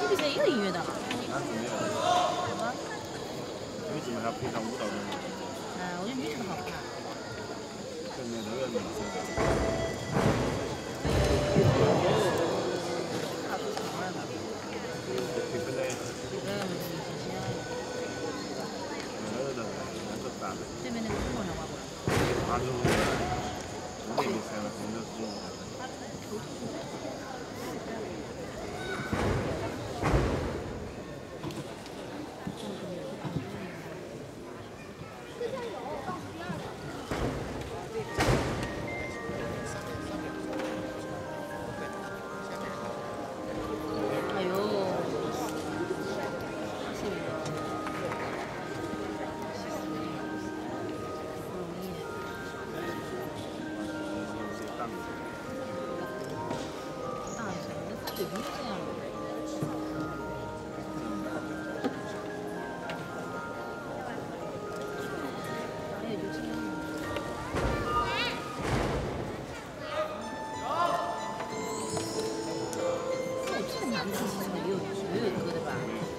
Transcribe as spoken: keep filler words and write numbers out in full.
比赛也有音乐的。 那是没有。为什么还要配上舞蹈的？ 嗯，我觉得女生好看。 对面都有女生。 差不多长了吧？ 对分的。 嗯，谢谢。 那个人，那个大的。 对面那个中国人玩过。 他就那比赛了，真的是。 哎呦，是那个，不容易。大一些，那他水平就这样了。打也就这样了。我记得男的其实也有也有歌的吧？